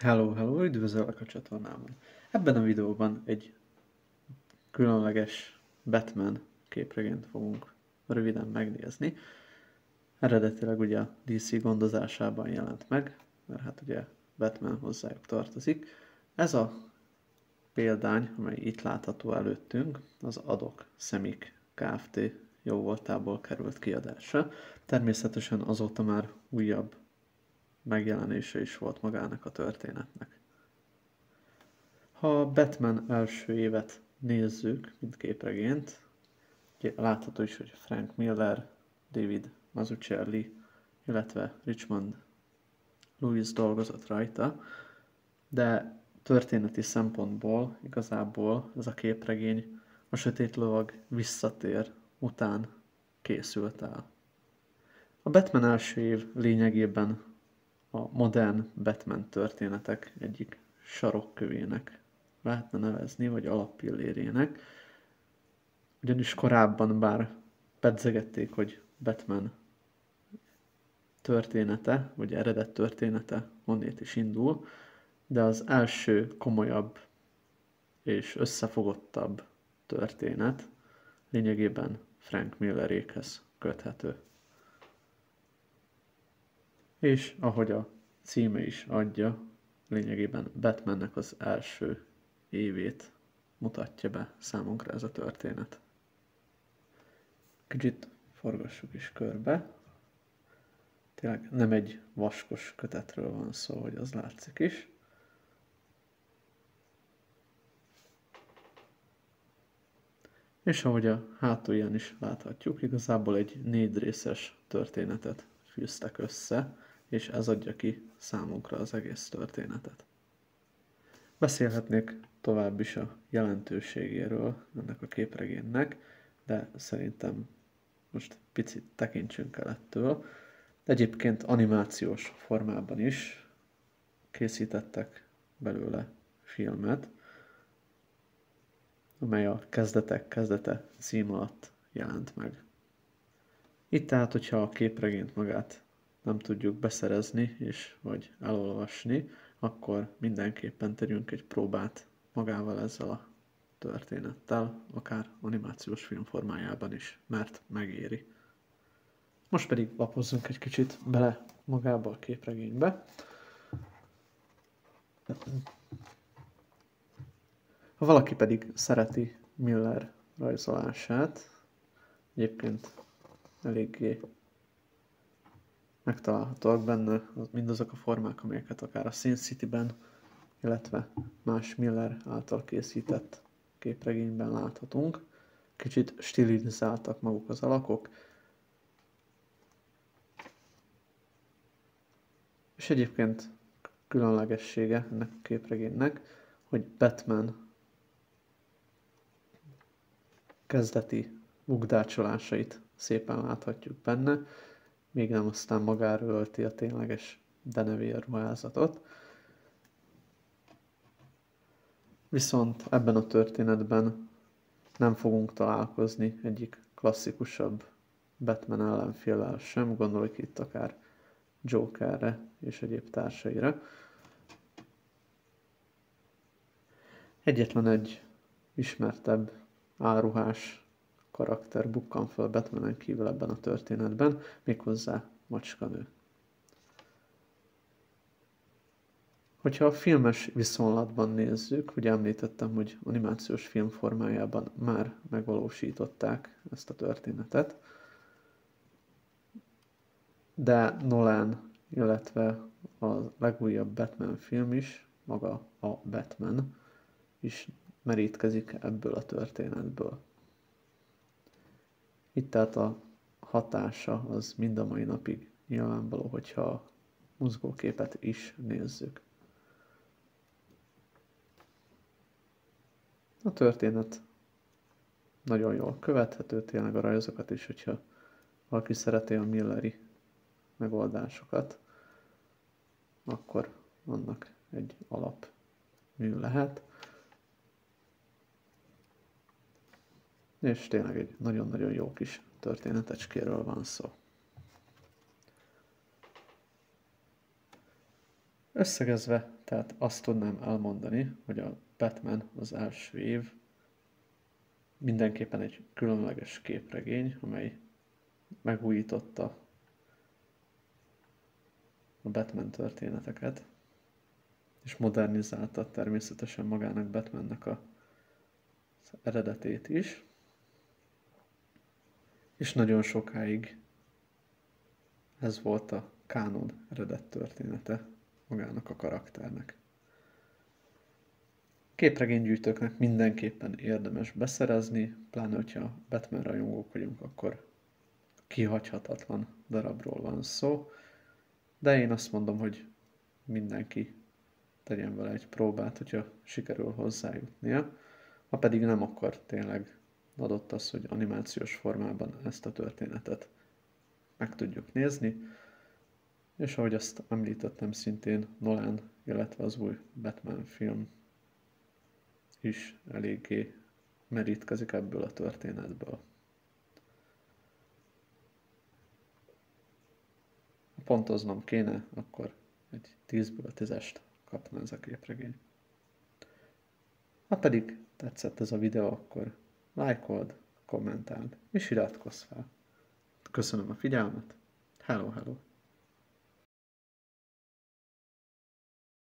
Hello, üdvözöllek a csatornámon. Ebben a videóban egy különleges Batman képregényt fogunk röviden megnézni. Eredetileg ugye a DC gondozásában jelent meg, mert hát ugye Batman hozzájuk tartozik. Ez a példány, amely itt látható előttünk, az Adok Szemik Kft. Jóvoltából került kiadásra. Természetesen azóta már újabb megjelenése is volt magának a történetnek. Ha a Batman első évet nézzük, mint képregényt, ugye látható is, hogy Frank Miller, David Mazzucchelli, illetve Richmond Lewis dolgozott rajta, de történeti szempontból igazából ez a képregény a Sötét Lovag visszatér után készült el. A Batman első év lényegében a modern Batman történetek egyik sarokkövének lehetne nevezni, vagy alappillérének. Ugyanis korábban bár pedzegették, hogy Batman története, vagy eredet története honnét is indul, de az első komolyabb és összefogottabb történet lényegében Frank Millerékhez köthető. És ahogy a címe is adja, lényegében Batmannek az első évét mutatja be számunkra ez a történet. Kicsit forgassuk is körbe. Tényleg nem egy vaskos kötetről van szó, hogy az látszik is. És ahogy a hátulján is láthatjuk, igazából egy 4 részes történetet fűztek össze, és ez adja ki számunkra az egész történetet. Beszélhetnék tovább is a jelentőségéről ennek a képregénynek, de szerintem most picit tekintsünk el ettől. Egyébként animációs formában is készítettek belőle filmet, amely a Kezdetek kezdete cím alatt jelent meg. Itt tehát, hogyha a képregényt magát nem tudjuk beszerezni és vagy elolvasni, akkor mindenképpen tegyünk egy próbát magával ezzel a történettel, akár animációs film formájában is, mert megéri. Most pedig lapozzunk egy kicsit bele magába a képregénybe. Ha valaki pedig szereti Miller rajzolását, egyébként eléggé megtalálhatóak benne mindazok a formák, amelyeket akár a Sin City-ben, illetve más Miller által készített képregényben láthatunk. Kicsit stilizáltak maguk az alakok, és egyébként különlegessége ennek a képregénynek, hogy Batman kezdeti bukdácsolásait szépen láthatjuk benne, még nem aztán magára ölti a tényleges denevér ruházatot. Viszont ebben a történetben nem fogunk találkozni egyik klasszikusabb Batman ellenféllel sem, gondolok itt akár Jokerre és egyéb társaira. Egyetlen egy ismertebb áruhás karakter bukkan fel Batmanen kívül ebben a történetben, méghozzá Macskanő. Hogyha a filmes viszonylatban nézzük, ugye említettem, hogy animációs film formájában már megvalósították ezt a történetet, de Nolan, illetve a legújabb Batman film is, maga a Batman is merítkezik ebből a történetből. Itt tehát a hatása az mind a mai napig nyilvánvaló, hogyha a mozgóképet is nézzük. A történet nagyon jól követhető, tényleg a rajzokat is, hogyha valaki szereti a Milleri megoldásokat, akkor annak egy alapmű lehet. És tényleg egy nagyon-nagyon jó kis történetecskéről van szó. Összegezve Tehát azt tudnám elmondani, hogy a Batman az első év mindenképpen egy különleges képregény, amely megújította a Batman történeteket, és modernizálta természetesen magának Batmannek az eredetét is, és nagyon sokáig ez volt a kánon eredet története magának a karakternek. Képregénygyűjtőknek mindenképpen érdemes beszerezni, pláne hogyha Batman rajongók vagyunk, akkor kihagyhatatlan darabról van szó, de én azt mondom, hogy mindenki tegyen vele egy próbát, hogyha sikerül hozzájutnia. Ha pedig nem, akkor tényleg adott az, hogy animációs formában ezt a történetet meg tudjuk nézni. És ahogy azt említettem, szintén Nolan, illetve az új Batman film is eléggé merítkezik ebből a történetből. Ha pontoznom kéne, akkor egy 10-ből 10-est kapna ez a képregény. Ha pedig tetszett ez a videó, akkor lájkold, kommentáld és iratkozz fel. Köszönöm a figyelmet. Hello, hello!